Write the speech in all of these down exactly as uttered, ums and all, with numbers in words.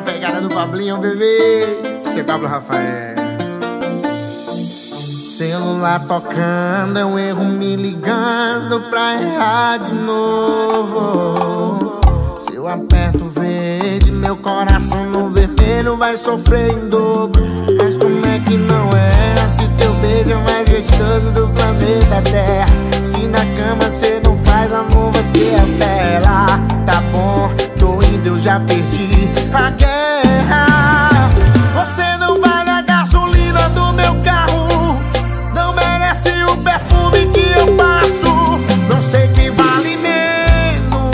pegada do Pablinho, bebê. Seu Pablo Rafael. Celular tocando, é um erro me ligando pra errar de novo. Se eu aperto verde, meu coração no vermelho vai sofrer em dobro. Mas como é que não é? Se teu beijo é o mais gostoso do planeta Terra. Se na cama cê não faz amor, você apela. Tá bom, tô indo, eu já perdi a guerra. Você não vale a gasolina do meu carro, não merece o perfume que eu passo. Não sei quem vale menos,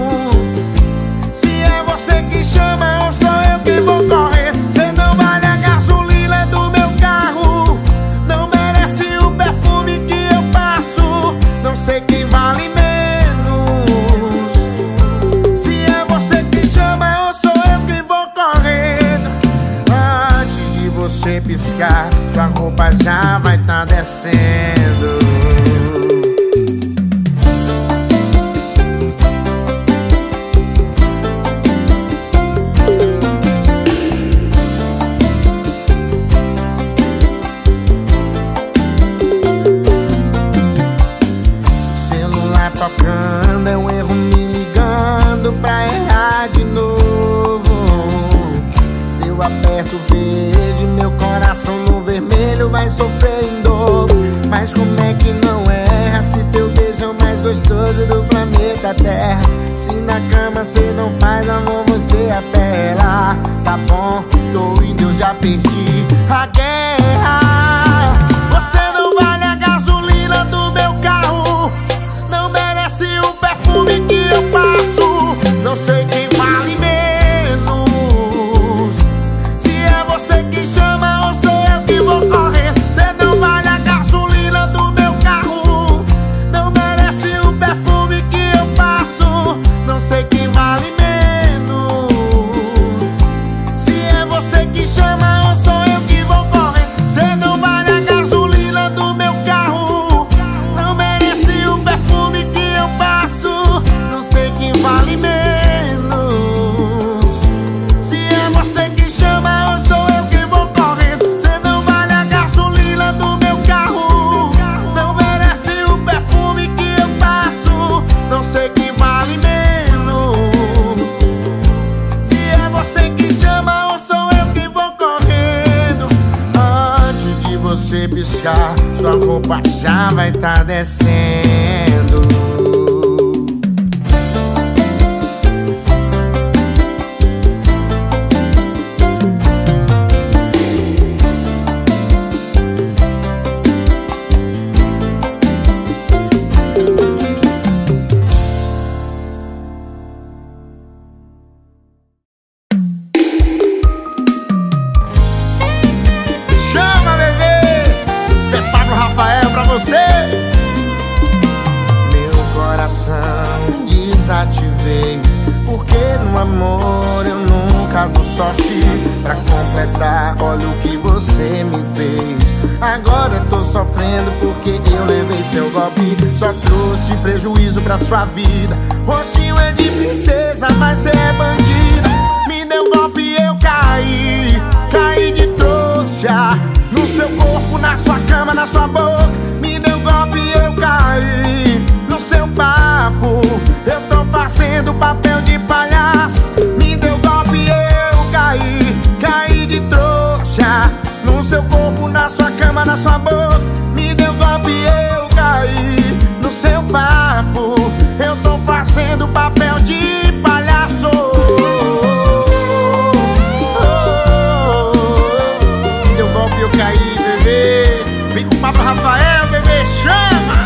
se é você que chama ou sou eu que vou correr. Você não vale a gasolina do meu carro, não merece o perfume que eu passo. Não sei quem vale menos, se é você que chama ou sou eu que vou correndo. Antes de você piscar, sua roupa já vai tá descendo. Celular tocando, é um erro me ligando pra errar de novo. Se eu aperto verde, meu coração no vermelho vai sofrer em dobro. Mas como é que não erra? Se teu beijo é o mais gostoso do planeta Terra. Se na cama cê não faz amor, você apela. Tá bom, tô indo, eu já perdi a guerra. Você não vale a gasolina do meu carro, não merece o perfume que eu passo. Não sei quem vale menos, se é você que chama ou sou eu que vou correr. Você não vale a gasolina do meu carro, não merece o perfume que eu passo. Não sei quem vale menos, se é você que chama ou sou eu que vou correr. Você não vale a gasolina do meu carro, não merece o perfume que eu passo. Não sei quem vale menos, se é você que chama ou sou eu que vou correr. Você não vale a gasolina do meu carro, não merece o perfume que eu passo. Não sei quem vale menos, se é você que chama ou sou eu que vou correndo. Antes de você piscar, sua roupa já vai tá descendo. Chama, bebê! Seu Pablo Rafael pra vocês. Meu coração desativei, porque no amor eu nunca dou sorte. Pra completar, olha o que você me fez. Agora tô sofrendo porque eu levei seu golpe. Só trouxe prejuízo pra sua vida. Rostinho é de princesa, mas cê é bandida. Me deu golpe e eu caí, caí de trouxa. No seu corpo, na sua cama, na sua boca. Me deu golpe e eu caí no seu papo. Eu tô fazendo papel de palhaço. Me deu golpe e eu caí, caí de trouxa. No seu corpo, na sua cama, na sua boca. Me deu golpe e eu caí no seu papo. Eu tô fazendo papel de palhaço. Me deu golpe e eu caí, bebê. Vem com o Pablo Rafael, bebê, chama!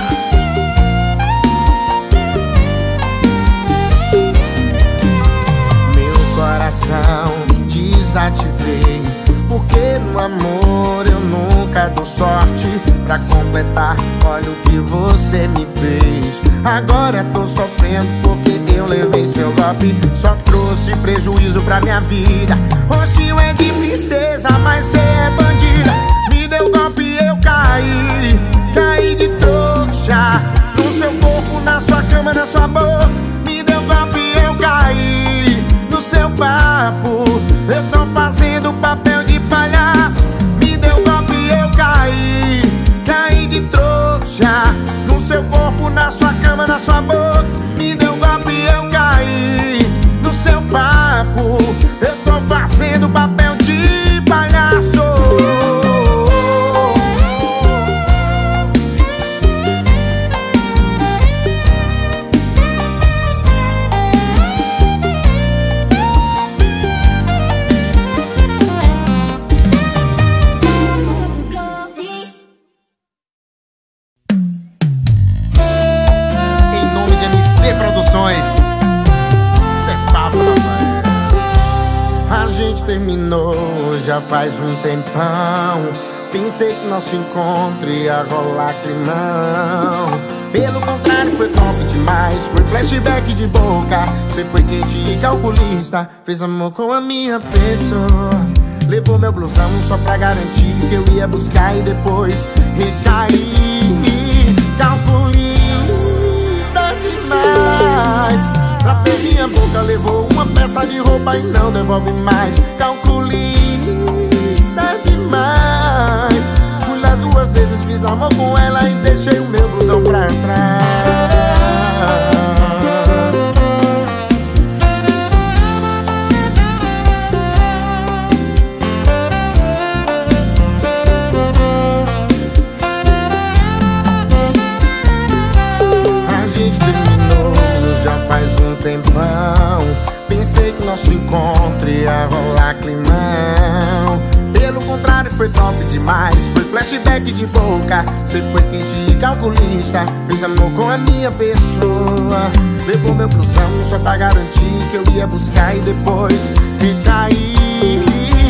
Meu coração desativei, porque no amor eu nunca dou sorte. Pra completar, olha o que você me fez. Agora tô sofrendo porque eu levei seu golpe. Só trouxe prejuízo pra minha vida. Rostinho é de princesa, mas cê é bandida. Me deu golpe e eu caí, caí de trouxa. No seu corpo, na sua cama, na sua boca. Me deu golpe e eu caí no seu papo. Eu gente terminou já faz um tempão. Pensei que nosso encontro ia rolar climão. Pelo contrário, foi top demais. Foi flashback de boca. Você foi quente e calculista. Fez amor com a minha pessoa. Levou meu blusão só pra garantir que eu ia buscar e depois recair. Calculista demais. Pra ter minha boca levou uma peça de roupa e não devolve mais. Calculista demais. Fui lá duas vezes, fiz amor com ela e deixei o meu blusão pra trás. Tempão. Pensei que nosso encontro ia rolar climão. Pelo contrário, foi top demais. Foi flashback de boca. Você foi quente e calculista. Fez amor com a minha pessoa. Levou meu blusão só pra garantir que eu ia buscar e depois recair.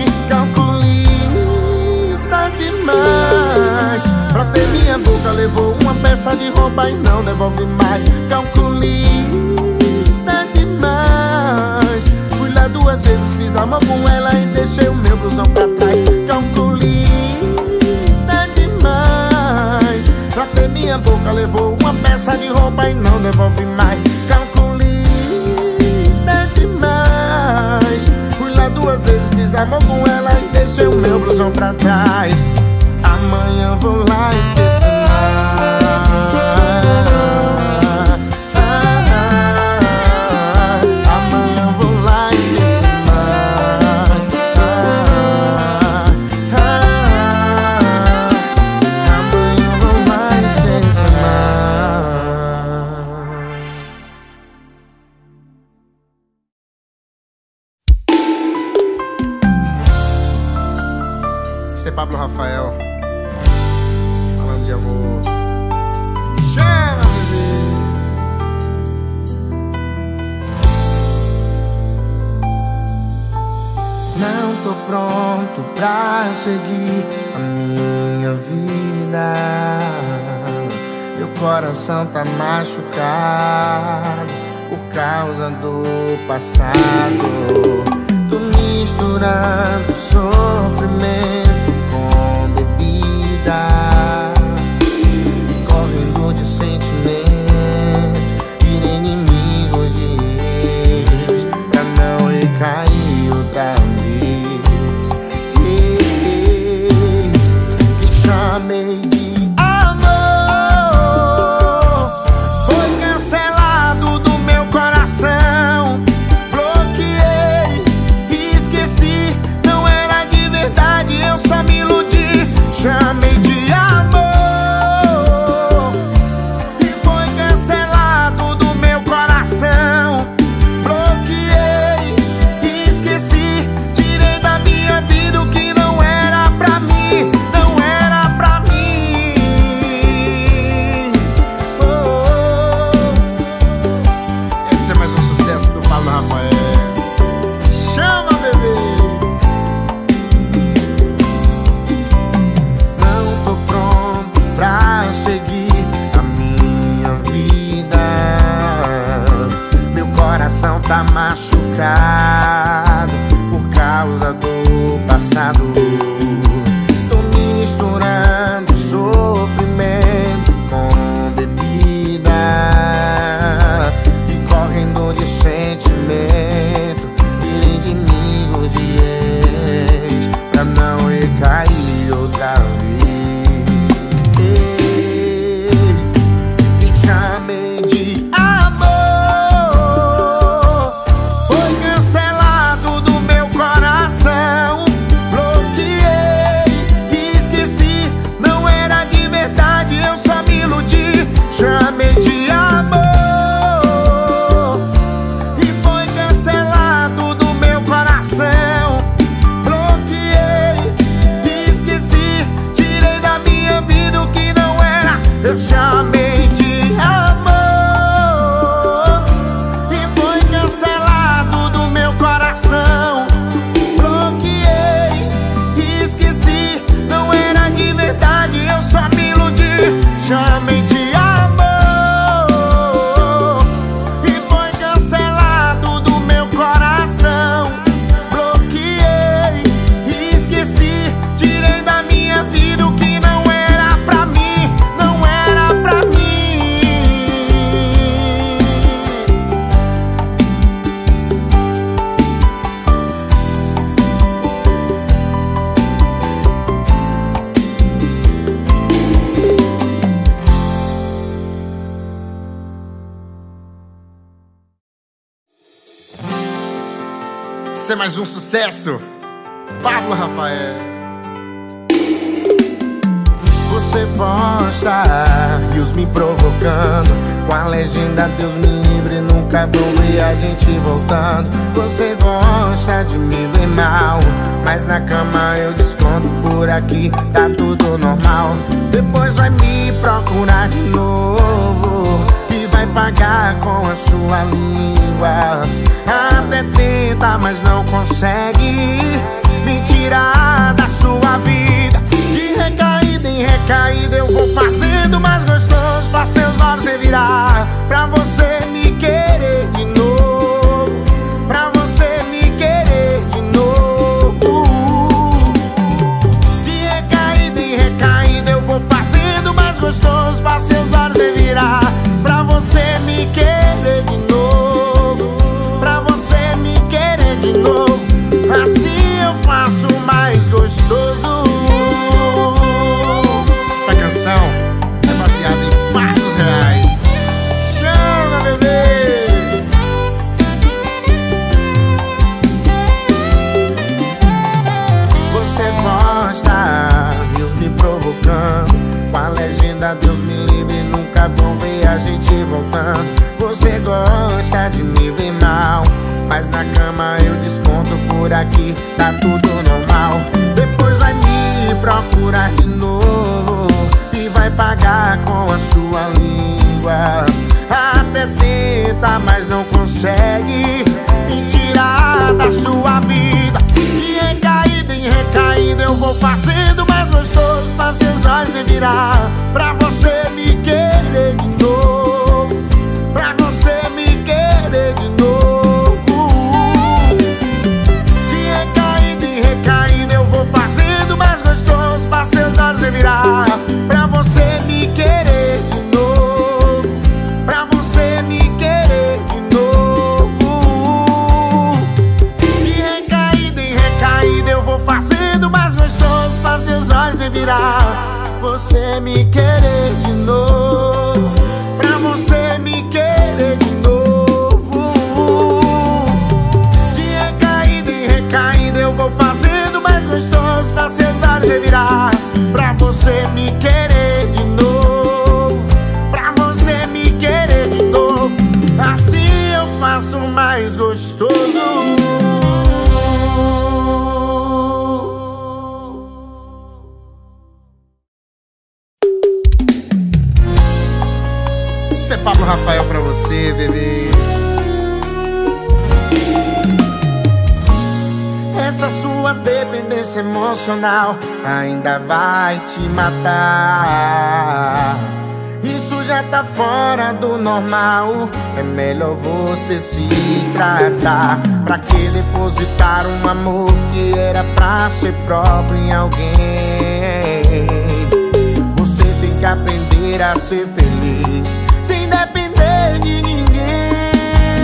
Calculista demais. Pra ter minha boca levou uma peça de roupa e não devolve mais. Calculista demais. Fui lá duas vezes, fiz amor com ela e deixei o meu blusão pra trás. Calculista demais. Pra ter minha boca levou uma peça de roupa e não devolve mais. Calculista demais. Fui lá duas vezes, fiz amor com ela e deixei o meu blusão pra trás. Amanhã vou lá esquecer mais. Esse é Pablo Rafael, falando de amor. Chama, bebê. Não tô pronto pra seguir a minha vida. Meu coração tá machucado por causa do passado. Tô misturando sofrimento com bebida e correndo de sentimento, virei inimigo de ex pra não recair outra vez. Ex que chamei de amor foi cancelado do meu coração. Bloqueei e esqueci, não era de verdade, eu só me iludi. Chamei de amor e foi cancelado do meu coração. Bloqueei e esqueci, tirei da minha vida o que não era pra mim, não era pra mim. Oh, oh. Esse é mais um sucesso do Pablo Rafael. Chama, bebê. Pra seguir a minha vida, meu coração tá machucado por causa do passado. Tô misturando sofrimento com bebida e correndo de sentimento, virei inimigo de ex pra não recair outra vez. Chamei de amor foi cancelado do meu coração. Bloqueei ser mais um sucesso. Pablo Rafael. Você posta rios me provocando, com a legenda Deus me livre, nunca vou ver a gente voltando. Você gosta de me ver mal, mas na cama eu desconto, por aqui tá tudo normal. Depois vai me procurar de novo e vai pagar com a sua língua. Até tenta, mas não consegue me tirar da sua vida. De recaída em recaída eu vou fazendo mais gostoso, pra seus olhos revirar, pra você me querer de novo, pra você me querer de novo. De recaída em recaída eu vou fazendo mais gostoso, pra seus olhos revirar, pra você me querer de novo, pra você me querer de novo. Assim eu faço mais gostoso. Essa canção é baseada em fatos reais. Chama, bebê! Você posta rios me provocando, com a legenda Deus me livre, nunca vão ver a gente voltando. Você gosta de me ver mal, mas na cama eu desconto, por aqui tá tudo normal. Depois vai me procurar de novo e vai pagar com a sua língua. Até tenta, mas não consegue me tirar da sua vida. De recaída em recaída eu vou fazendo mais gostoso, pra seus olhos revirar, pra você me querer de novo, pra você me querer de novo. De recaída em recaída eu vou fazendo mais gostoso, pra seus olhos revirar, pra você me querer de novo, pra você me querer de novo. De recaída em recaída eu vou fazendo mais gostoso, pra seus olhos revirar, você me querer de novo, pra você me querer de novo. De recaída em recaída eu vou fazendo mais gostoso, pra seus olhos revirar, pra você me querer de novo, pra você me querer de novo. Assim eu faço mais gostoso. Isso é Pablo Rafael pra você, bebê. Essa sua dependência emocional ainda vai te matar. Isso já tá fora do normal, é melhor você se tratar. Pra que depositar um amor que era pra ser próprio em alguém? Você tem que aprender a ser feliz sem depender de ninguém.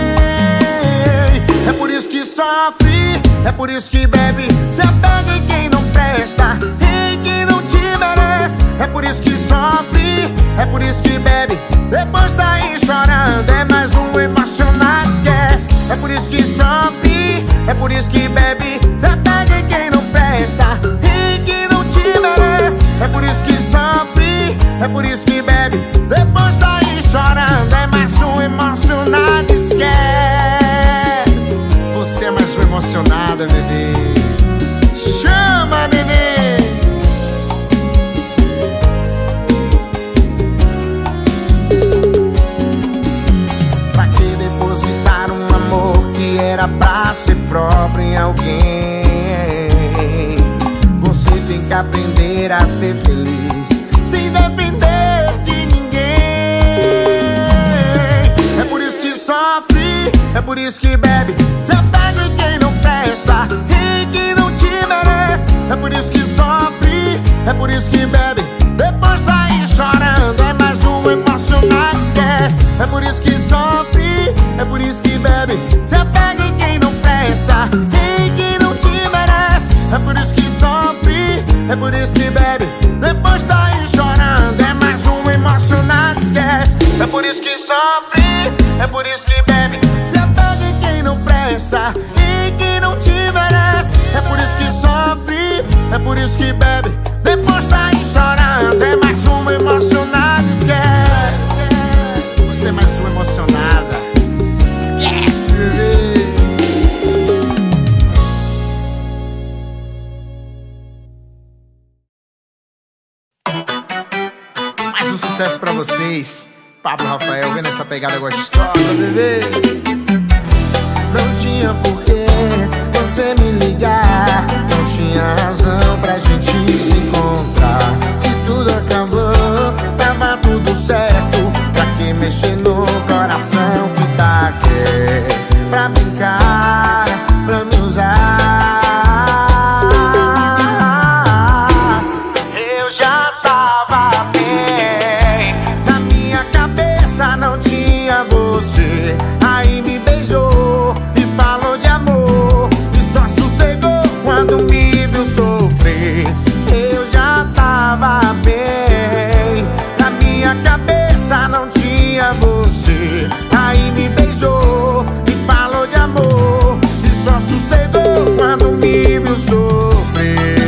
É por isso que sofre, é por isso que bebe, se apega em quem não presta, em quem não te merece. É por isso que sofre, é por isso que bebe, depois tá aí chorando, é mais um emocionado, esquece. É por isso que sofre, é por isso que bebe, se apega em quem não presta, em quem não te merece. É por isso que sofre, é por isso que bebe, depois tá aí chorando, é mais um emocionado, esquece. Você é mais uma emocionada, bebê. Chama, neném. Pra que depositar um amor que era pra ser próprio em alguém? Você tem que aprender a ser feliz sem depender de ninguém. É por isso que sofre, é por isso que bebe, se apega em quem não presta, em quem não te merece. É por isso que sofre, é por isso que bebe, depois tá aí chorando, é mais um emocionado, esquece. É por isso que sofre, é por isso que bebe, se apega em quem não presta, em quem não te merece. É por isso que sofre, é por isso que bebe, depois tá aí chorando, é mais um emocionado, esquece. É por isso que sofre, é por isso que bebe, se apega em quem não presta, em quem não te É por isso que bebe, depois tá aí chorando. É mais uma emocionada, esquece. Você é mais uma emocionada. Esquece, bebê. Mais um sucesso pra vocês. Pablo Rafael, vendo essa pegada gostosa, bebê. Não tinha porquê você me ligar, não tinha razão pra gente se encontrar. Se tudo acabou, tava tudo certo. Pra que mexer no coração que tá aqui? Pra brincar, pra me usar. Eu já tava bem, na minha cabeça não tinha você. Aí me beijou e falou de amor, e só sossegou quando me viu sofrer. Eu já tava bem, na minha cabeça não tinha você. Aí me beijou e falou de amor, e só sossegou quando me viu sofrer.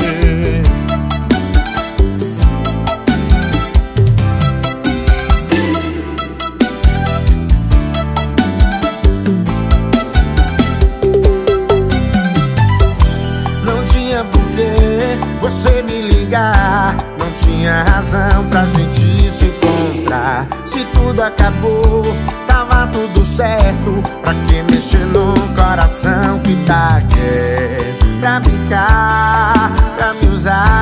Não tinha porquê você me ligar, não tinha razão pra gente se encontrar. Se tudo acabou, tava tudo certo. Pra que mexer no coração que tá aqui? Pra brincar, pra me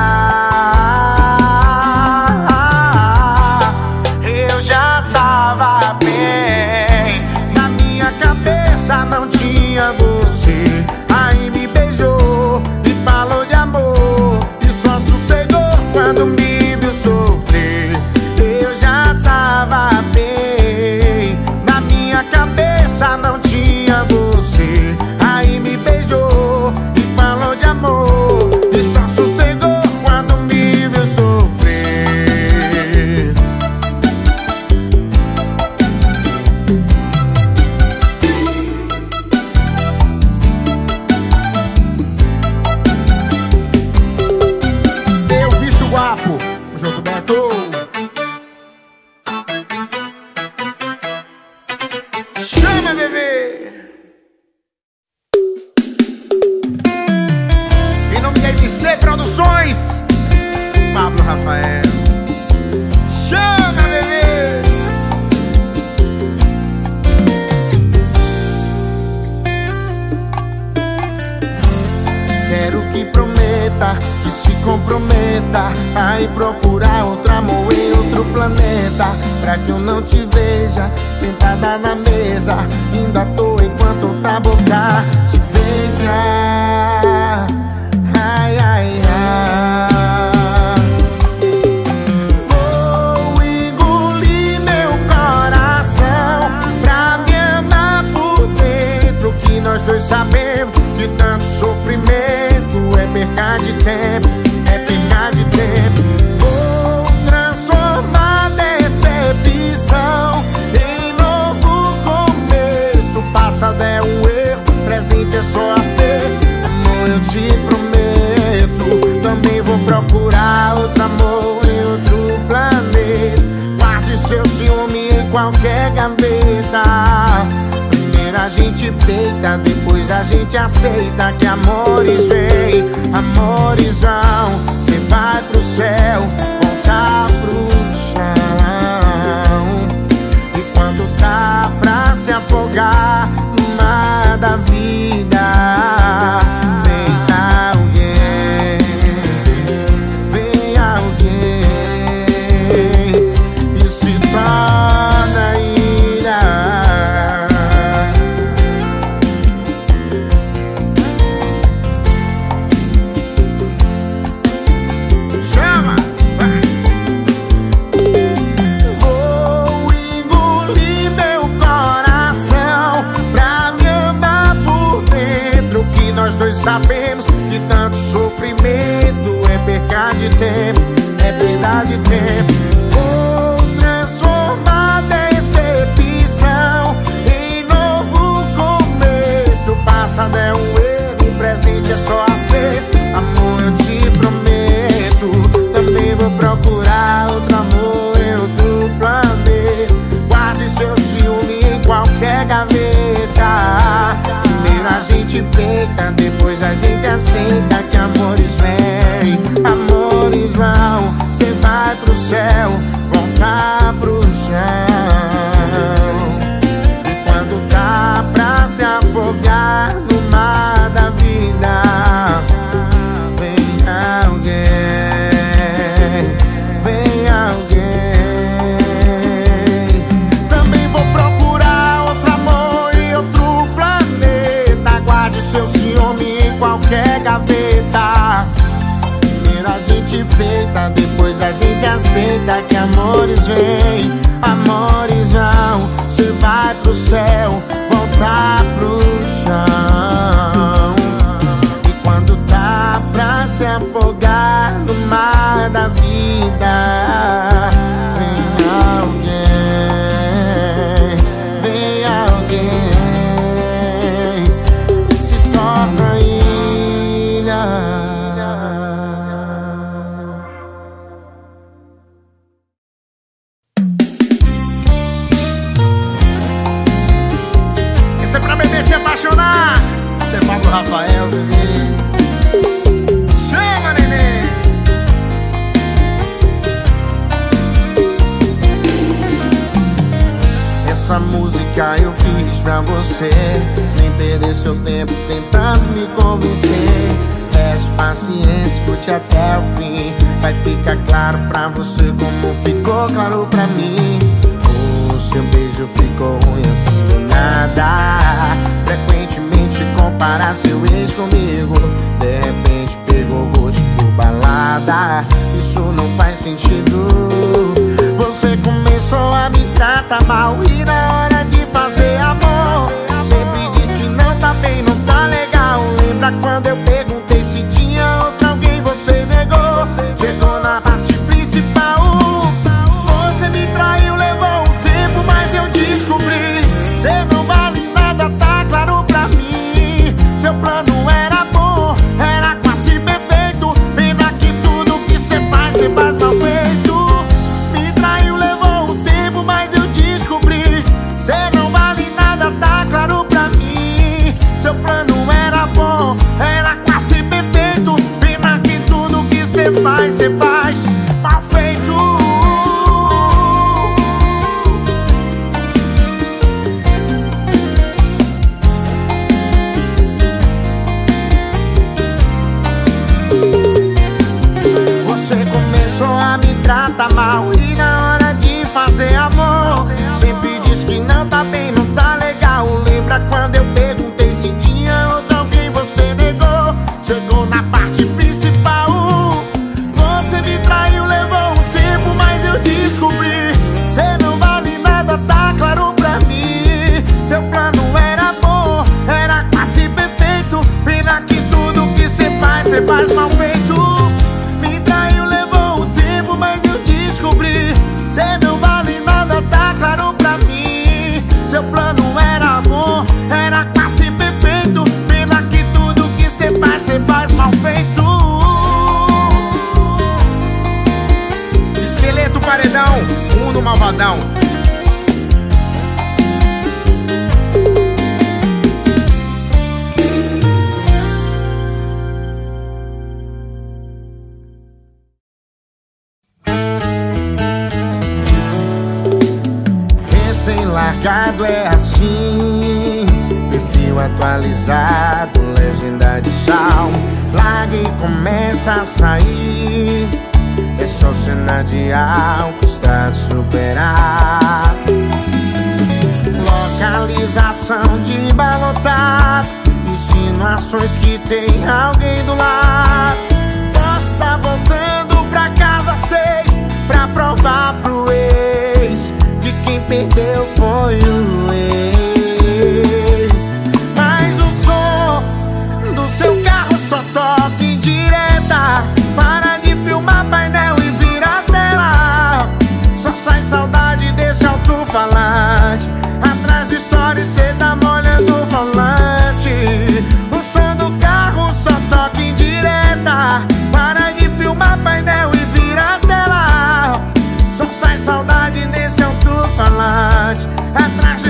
usar. Eu já tava bem, na minha cabeça não tinha você. Aí me beijou e falou de amor, e só sossegou quando me viu sofrer. Eu já tava bem, na minha cabeça não tinha você. Aí me beijou e falou de amor, e só sossegou quando me viu sofrer. Eu visto guapo, junto Beto. Chama, bebê! Em nome da M C Produções, Pablo Rafael. Chama, bebê! Quero que prometa, que se comprometa a ir procurar outro amor em outro planeta. Pra que eu não te veja sentada na mesa, indo à toa enquanto outra boca te beija. Ai, ai, ai. Vou engolir meu coração pra me amar por dentro, que nós dois sabemos que tanto sofrimento é perca de tempo, é perca de tempo. Vou transformar decepção em novo começo. Passado é um erro, presente é só acerto. Amor, eu te prometo, também vou procurar outro amor em outro planeta. Guarde seu ciúme em qualquer gaveta. Primeiro a gente peita, depois a gente aceita que amores vem, amores vão. Cê vai pro céu, voltar pro chão. E quando tá pra se afogar no mar da vida, vem alguém, vem alguém e se torna ira. Chama! Vou engolir meu coração pra me amar por dentro, que nós dois sabemos que tanto sofrimento é perca de tempo, é perda de tempo. Vou transformar decepção em novo começo. Passado é um erro, presente é só acerto. Amor, eu te gente peita, depois a gente aceita que amores vêm, amores vão. Cê vai pro céu, voltar pro chão. E quando tá pra se afogar no mar da vida, vem alguém, vem alguém. Também vou procurar outro amor e outro planeta. Guarde seu ciúme em qualquer gaveta. Primeiro a gente peita, depois a gente aceita que amores vêm, amores vão. Cê vai pro céu, voltar pro chão. E quando tá pra se afogar no mar da vida, vem alguém, vem alguém e se torna ilha. Esse é pra beber se apaixonar. Esse é Pablo Rafael, bebê. Chama, neném. Essa música eu fiz pra você nem perder seu tempo tentando me convencer. Peço paciência, escute até o fim. Vai ficar claro pra você como ficou claro pra mim. O seu beijo ficou ruim assim do nada. Frequentemente comparar seu ex comigo. De repente pegou gosto por balada. Isso não faz sentido. Você começou a me tratar mal e na hora de fazer amor sempre diz que não tá bem, não tá legal. Lembra quando eu perguntei se tinha outra alguém, você negou. Chegou na parte principal, você me traiu, levou um tempo, mas eu descobri. Cê não vale nada, tá claro pra mim. Seu plano era bom, era quase perfeito. Pena que tudo que cê faz, cê faz mal feito. Me traiu, levou um tempo, mas eu descobri. Cê não vale nada, tá claro pra mim. Seu plano era bom, era quase perfeito. Pena que tudo que cê faz, cê faz mal feito. Você começou a me tratar mal e na hora de fazer amor sempre diz que não tá bem, não tá legal. Lembra quando eu perguntei se tinha outra alguém, você negou. Chegou na parte principal, você me traiu, levou um tempo, mas eu descobri. Cê não vale nada, tá claro pra mim. Seu plano era bom, era quase perfeito. Pena que tudo que cê faz, cê faz mal feito. Me traiu, levou um tempo, mas eu descobri. Cê não vale nada, tá claro pra mim. Seu plano era bom, era quase perfeito. Pena que tudo que cê faz, cê faz mal feito. Esqueleto paredão, mundo malvadão. Recém-largado é assim, perfil atualizado, legenda de sal. Larga e começa a sair. É só cena de álcool, está superado. Localização de balotado, insinuações que tem alguém do lado. Posso tá voltando pra casa seis pra provar pro ex que quem perdeu foi o ex. Mas o som do seu carro só toca em direta. Para de filmar painel e vira a tela. Só sai saudade desse alto-falante. Atrás do story cê tá molhando o volante. O som do carro só toca em direta. Para de filmar painel e vira a tela. Só sai saudade desse alto-falante. Atrás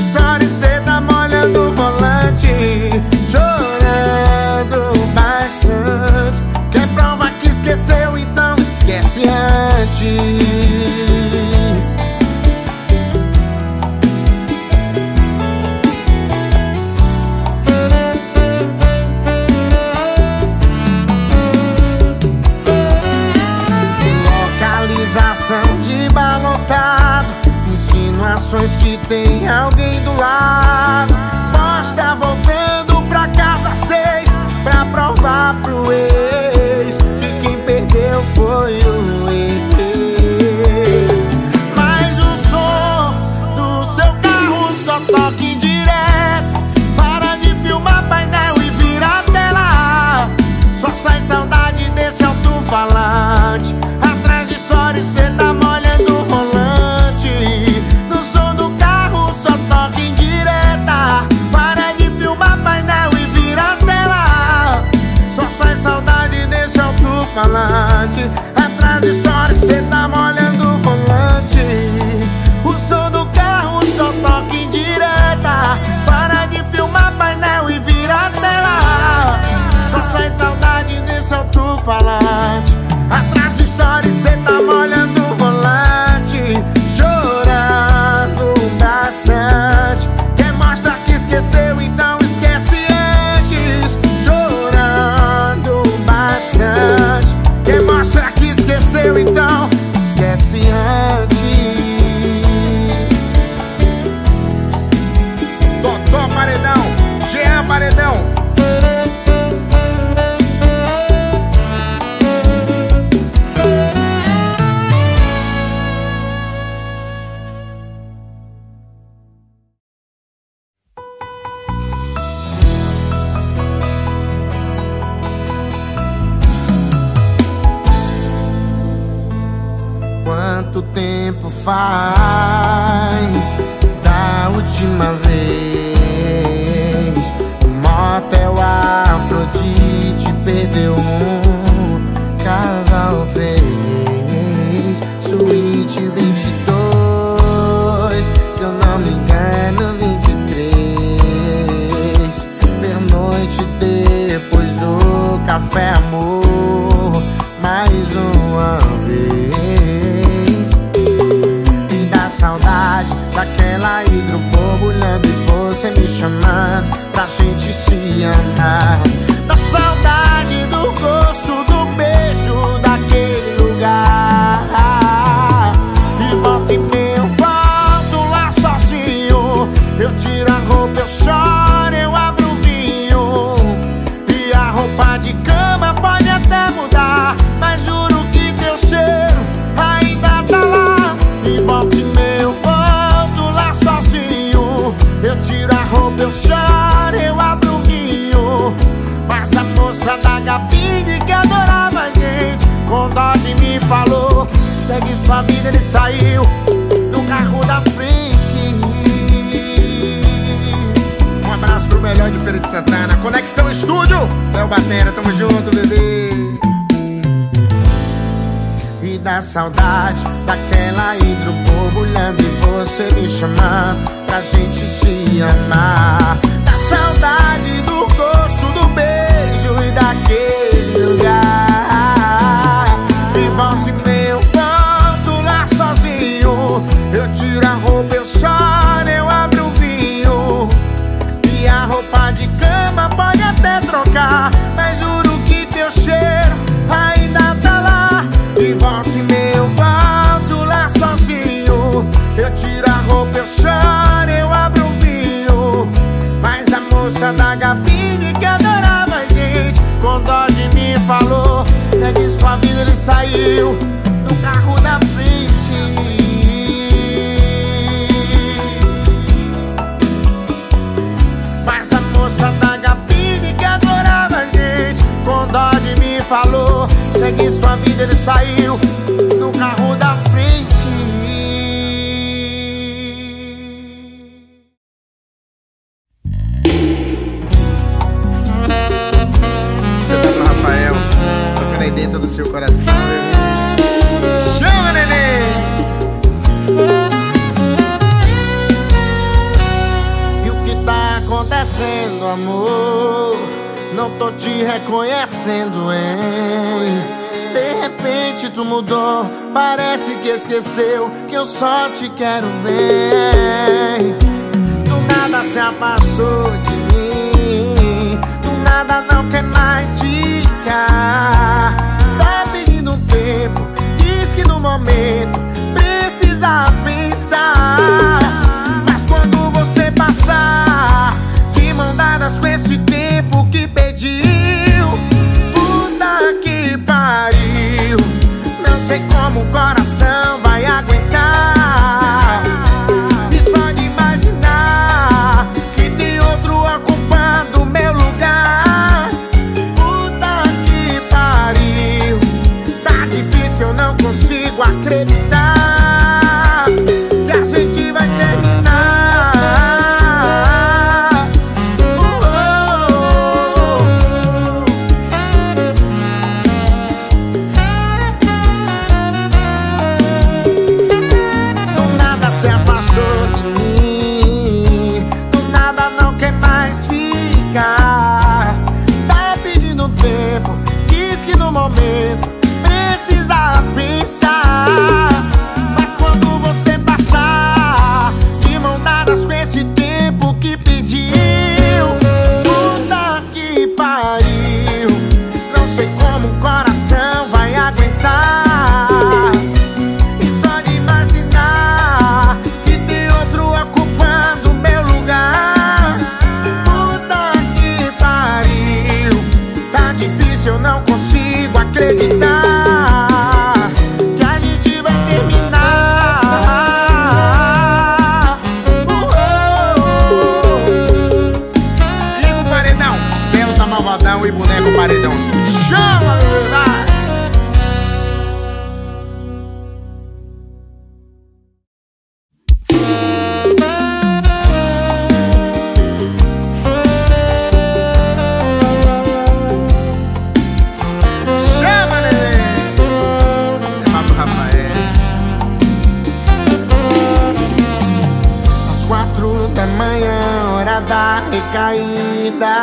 que tem alguém do lado. Pode tá voltando pra casa seis pra provar pro ex que quem perdeu foi o ex. Mas o som do seu carro só toca indireto. Para de filmar painel e vira a tela. Só sai saudade desse alto-falante. Atrás de stories cê tá molhando o volante. No som do carro só toca indireta. Para de filmar painel e vira a tela. Só sai saudade desse alto-falante. Atrás de stories cê tá molhando o volante. O som do carro só toca indireta. Para de filmar painel e vira a tela. Só sai saudade desse alto-falante. Atrás de stories cê tá molhando o volante. Chorando bastante. Quem mostra que esqueceu, então esquece antes. Chorando bastante. Quem mostra que esqueceu, então esquece antes. Totó Paredão, Jean Paredão. Quanto tempo faz da última vez? O motel Afrodite perdeu um casal fez. Suíte vinte e dois, se eu não me engano vinte e três. Pernoite depois do café, amor, mais uma vez. Saudade daquela hidroborbulhando e você me chamando pra gente se amar. Da saudade do gosto do beijo daquele lugar. E volta e meia eu volto lá sozinho. Eu tiro a roupa, eu choro, eu abro o vinho. E a roupa de cama pode até mudar, mas juro que teu cheiro ainda tá lá. E volta e meia eu volto lá sozinho. Eu tiro a roupa, eu choro, eu abro o vinho. Mas a moça da cabine que adorava a gente, com dó de mim falou: segue sua vida, ele saiu do carro da frente. Um abraço pro melhor de Feira de Santana, Conexão Estúdio, Léo Batera, tamo junto, bebê. E da saudade daquela hidroborbulhando e você me chamando pra gente se amar. Da saudade do gosto do beijo e daquele lugar. E volta e meia eu volto lá sozinho. Eu tiro a roupa, eu choro, eu abro o vinho. E a roupa de cama pode até trocar, mas juro que teu cheiro ainda tá lá. E volta e meia eu volto lá sozinho. Eu tiro a roupa, eu choro, eu abro o vinho. Mas a moça da cabine que adorava a gente, com dó de mim falou: segue sua vida, ele saiu do carro da frente. Mas a moça da cabine que adorava a gente, com dó de mim falou: segue sua vida, ele saiu no carro da frente. Você tá com o Rafael, tocando aí dentro do seu coração, bebê. Chama, neném! E o que tá acontecendo, amor? Não tô te reconhecendo, hein? De repente tu mudou, parece que esqueceu que eu só te quero bem. Do nada se afastou de mim, do nada não quer mais ficar. Tá pedindo tempo, diz que no momento precisa pensar. que pediu. Puta que pariu, não sei como o coração vai aguentar. E só de imaginar que tem outro ocupando meu lugar. Puta que pariu, tá difícil, eu não consigo acreditar que a gente vai terminar. Oh, oh, oh. Do nada se afastou de mim, do nada não quer mais ficar. Tá pedindo tempo, diz que no momento precisa pensar. Mas quando você passar de mão dadas com esse tempo que pediu, puta que pariu, não sei como o coração vai aguentar. E só de imaginar que tem outro ocupando meu lugar. Puta que pariu, tá difícil, eu não consigo acreditar que a gente vai terminar. Uh, oh, oh. Liga o paredão, Celo tá malvadão e boneco paredão. Chama, meu vai! Chama, neném! Você é Pablo Rafael. Às quatro da manhã, hora da recaída.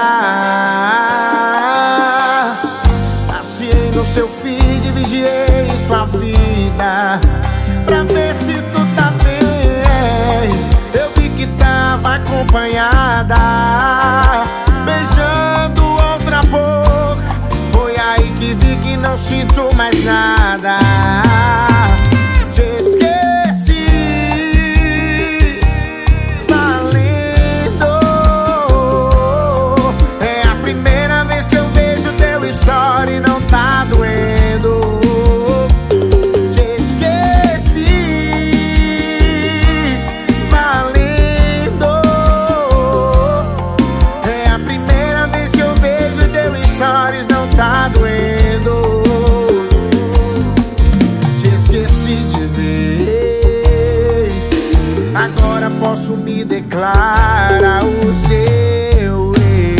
Passei no seu feed, vigiei sua vida pra ver se tu tá bem. Eu vi que tava acompanhada, beijando outra boca. Foi aí que vi que não sinto mais nada. Te esqueci, valendo. É a primeira vez que eu vejo teu story e não tá doendo. Te esqueci, valendo. É a primeira vez que eu vejo teu stories, não tá doendo. Te esqueci de vez, agora posso me declarar o seu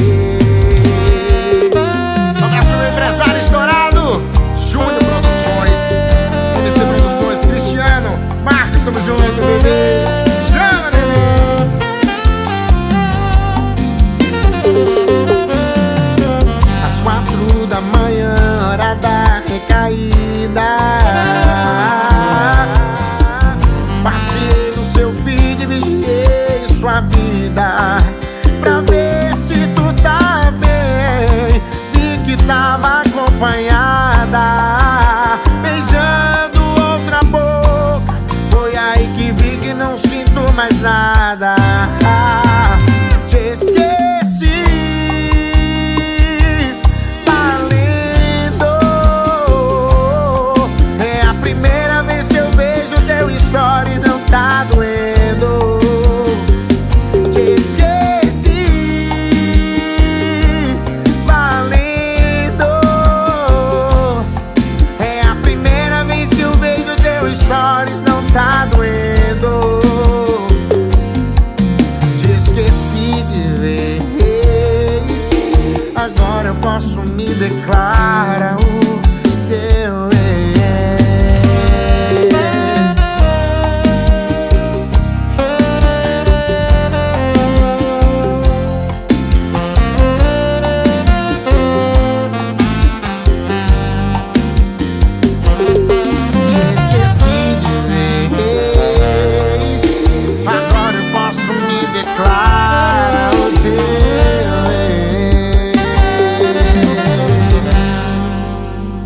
ex. Um abraço pro empresário estourado, Júnior Produções, M C Produções, Cristiano, Marcos, tamo junto, bebê. Chama, bebê. Às quatro da manhã, hora da recaída. Passei no seu feed, vigiei sua vida pra ver se tu tá bem. Vi que tava acompanhada, beijando outra boca. Foi aí que vi que não sinto mais nada. Te esqueci, valendo. É a primeira vez que eu vejo teu story, não tá doendo. Te esqueci, valendo. É a primeira vez que eu vejo teu stories, não tá doendo. Te esqueci de vez, agora eu posso me declarar o teu ex. Te esqueci de vez, agora eu posso me declarar o teu ex.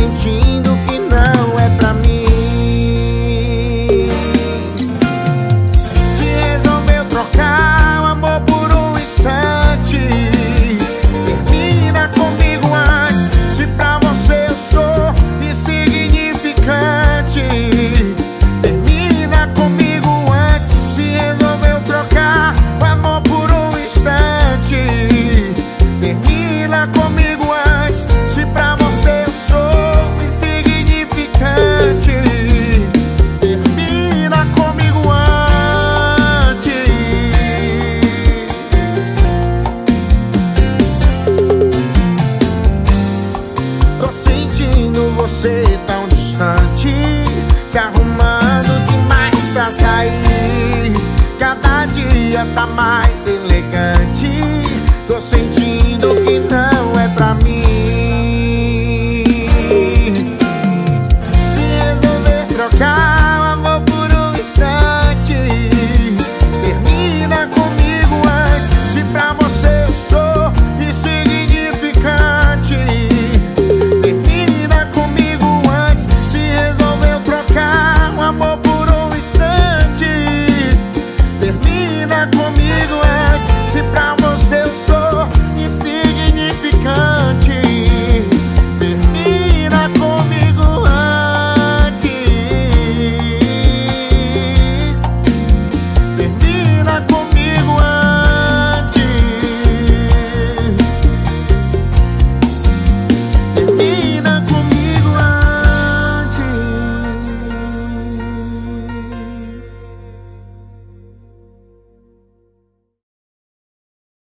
sentindo que não é pra mim. Se resolveu trocar o amor por um instante, termina comigo antes. Se pra você eu sou insignificante, termina comigo antes. Se resolveu trocar o amor por um instante, termina comigo antes. Se pra você eu sou insignificante, termina comigo antes. Tô sentindo você tão distante, se arrumando demais pra sair. Cada dia tá mais elegante.